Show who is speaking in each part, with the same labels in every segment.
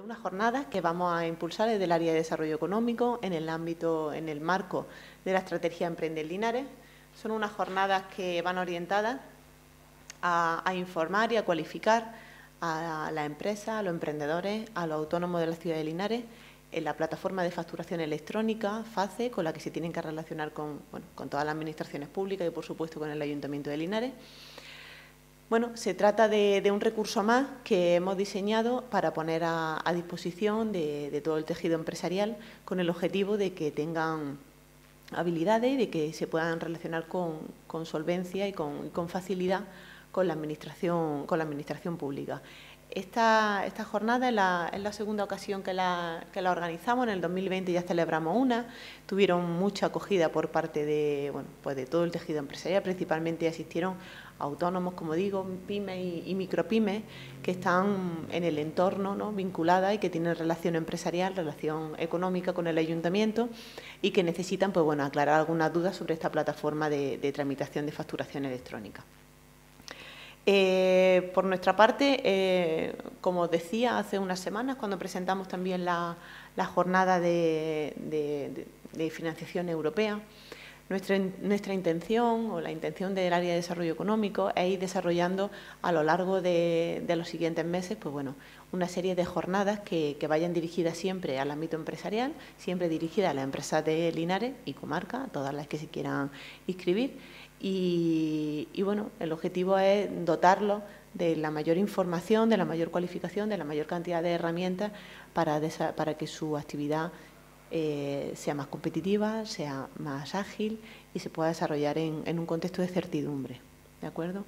Speaker 1: unas jornadas que vamos a impulsar desde el área de desarrollo económico en el marco de la estrategia Emprende Linares. Son unas jornadas que van orientadas a informar y a cualificar a las empresas, a los emprendedores, a los autónomos de la ciudad de Linares en la plataforma de facturación electrónica, FACE, con la que se tienen que relacionar con todas las administraciones públicas y, por supuesto, con el Ayuntamiento de Linares. Bueno, se trata de un recurso más que hemos diseñado para poner a disposición de todo el tejido empresarial con el objetivo de que tengan habilidades y de que se puedan relacionar con solvencia y con facilidad con la administración pública. Esta jornada es la segunda ocasión que la organizamos. En el 2020 ya celebramos una. Tuvieron mucha acogida por parte de todo el tejido empresarial. Principalmente asistieron autónomos, como digo, pymes y micropymes que están en el entorno, ¿no?, vinculadas y que tienen relación empresarial, relación económica con el ayuntamiento y que necesitan aclarar algunas dudas sobre esta plataforma de tramitación de facturación electrónica. Por nuestra parte, como os decía hace unas semanas, cuando presentamos también la jornada de financiación europea, nuestra intención o la intención del área de desarrollo económico es ir desarrollando a lo largo de los siguientes meses una serie de jornadas que vayan dirigidas siempre al ámbito empresarial, siempre dirigidas a las empresas de Linares y comarca, a todas las que se quieran inscribir. Y el objetivo es dotarlos de la mayor información, de la mayor cualificación, de la mayor cantidad de herramientas para que su actividad sea más competitiva, sea más ágil y se pueda desarrollar en un contexto de certidumbre. ¿De acuerdo?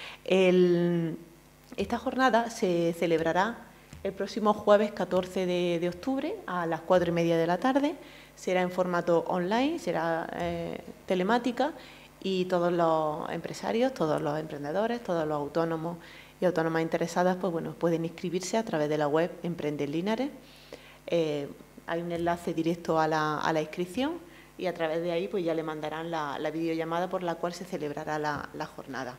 Speaker 1: Esta jornada se celebrará el próximo jueves 14 de octubre a las 4:30 de la tarde. Será en formato online, será telemática. Y todos los empresarios, todos los emprendedores, todos los autónomos y autónomas interesadas pueden inscribirse a través de la web Emprende Linares. Hay un enlace directo a la inscripción y a través de ahí ya le mandarán la videollamada por la cual se celebrará la jornada.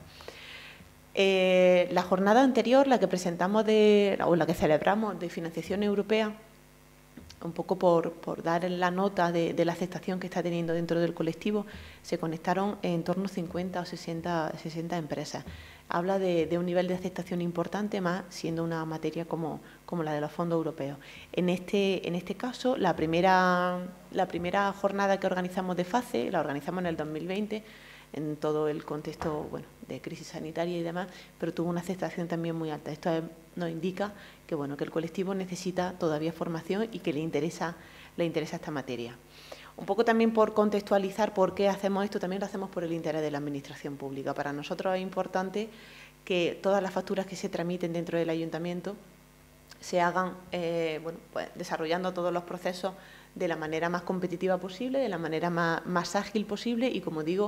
Speaker 1: La jornada anterior, la que presentamos la que celebramos de financiación europea, un poco por dar la nota de la aceptación que está teniendo dentro del colectivo, se conectaron en torno a 50 o 60 empresas. Habla de un nivel de aceptación importante, más siendo una materia como la de los fondos europeos. En este caso, la primera jornada que organizamos de FACE, la organizamos en el 2020, en todo el contexto de crisis sanitaria y demás, pero tuvo una aceptación también muy alta. Esto nos indica que el colectivo necesita todavía formación y que le interesa esta materia. Un poco también por contextualizar por qué hacemos esto, también lo hacemos por el interés de la Administración pública. Para nosotros es importante que todas las facturas que se tramiten dentro del ayuntamiento se hagan desarrollando todos los procesos de la manera más competitiva posible, de la manera más ágil posible y, como digo,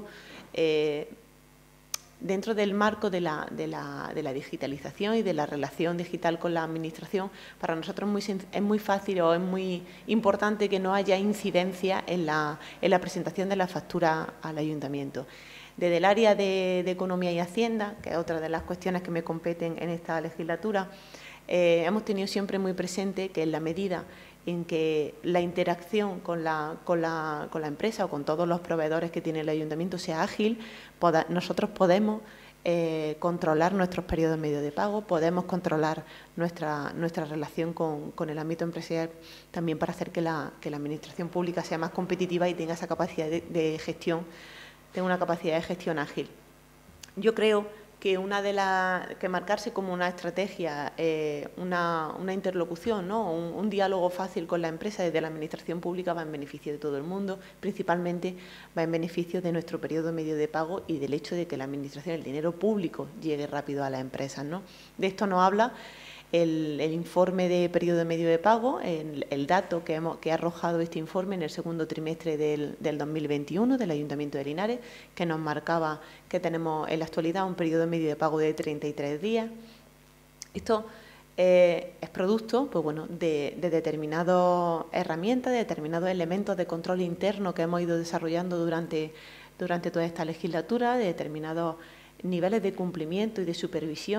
Speaker 1: dentro del marco de la digitalización y de la relación digital con la Administración. Para nosotros es muy fácil o es muy importante que no haya incidencia en la presentación de la factura al Ayuntamiento. Desde el área de Economía y Hacienda, que es otra de las cuestiones que me competen en esta legislatura, hemos tenido siempre muy presente que en la medida en que la interacción con la empresa o con todos los proveedores que tiene el ayuntamiento sea ágil, nosotros podemos controlar nuestros periodos medios de pago, podemos controlar nuestra relación con el ámbito empresarial, también para hacer que la Administración pública sea más competitiva y tenga esa capacidad de gestión, tenga una capacidad de gestión ágil. Yo creo que que marcarse como una estrategia, una interlocución, ¿no?, un diálogo fácil con la empresa desde la Administración pública va en beneficio de todo el mundo, principalmente va en beneficio de nuestro periodo medio de pago y del hecho de que la Administración, el dinero público, llegue rápido a las empresas, ¿no? De esto nos habla el informe de periodo medio de pago, el dato que ha arrojado este informe en el segundo trimestre del 2021 del Ayuntamiento de Linares, que nos marcaba que tenemos en la actualidad un periodo medio de pago de 33 días. Esto es producto de determinadas herramientas, de determinados elementos de control interno que hemos ido desarrollando durante toda esta legislatura, de determinados niveles de cumplimiento y de supervisión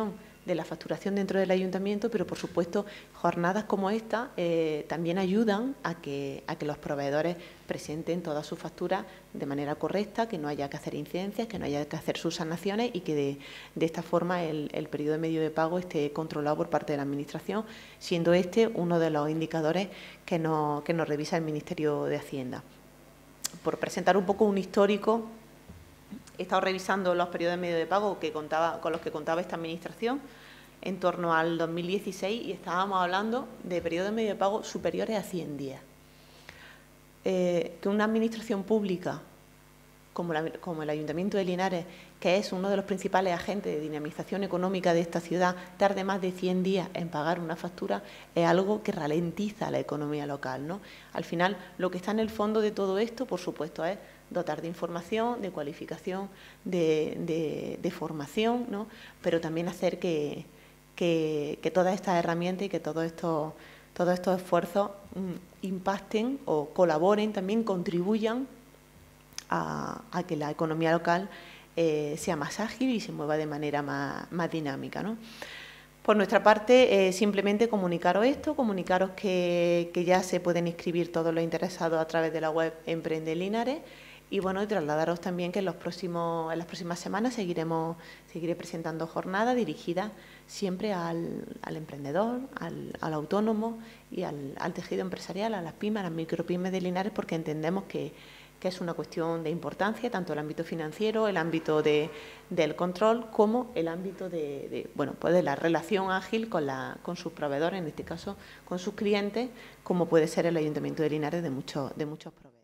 Speaker 1: la facturación dentro del ayuntamiento, pero por supuesto jornadas como esta también ayudan a que los proveedores presenten todas sus facturas de manera correcta, que no haya que hacer incidencias, que no haya que hacer subsanaciones y que de esta forma el periodo medio de pago esté controlado por parte de la Administración, siendo este uno de los indicadores que nos revisa el Ministerio de Hacienda. Por presentar un poco un histórico, he estado revisando los periodos de medio de pago con los que contaba esta Administración en torno al 2016 y estábamos hablando de periodos de medio de pago superiores a 100 días. Que una Administración pública como el Ayuntamiento de Linares, que es uno de los principales agentes de dinamización económica de esta ciudad, tarde más de 100 días en pagar una factura, es algo que ralentiza la economía local, ¿no? Al final, lo que está en el fondo de todo esto, por supuesto, es dotar de información, de cualificación, de formación, ¿no? Pero también hacer que todas estas herramientas y que todos estos esfuerzos impacten o colaboren, también contribuyan a que la economía local sea más ágil y se mueva de manera más dinámica, ¿no? Por nuestra parte, simplemente comunicaros esto, comunicaros que ya se pueden inscribir todos los interesados a través de la web Emprende Linares y bueno, y trasladaros también que en las próximas semanas seguiré presentando jornadas dirigidas siempre al emprendedor, al autónomo y al tejido empresarial, a las pymes, a las micropymes de Linares, porque entendemos que es una cuestión de importancia, tanto el ámbito financiero, el ámbito del control, como el ámbito de la relación ágil con sus proveedores, en este caso con sus clientes, como puede ser el Ayuntamiento de Linares de muchos proveedores.